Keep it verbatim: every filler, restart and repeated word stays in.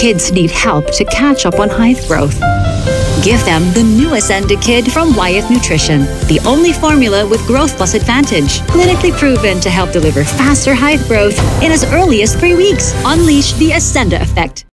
Kids need help to catch up on height growth. Give them the new AscendaKid from Wyeth Nutrition, the only formula with Growth Plus Advantage, clinically proven to help deliver faster height growth in as early as three weeks. Unleash the Ascenda effect.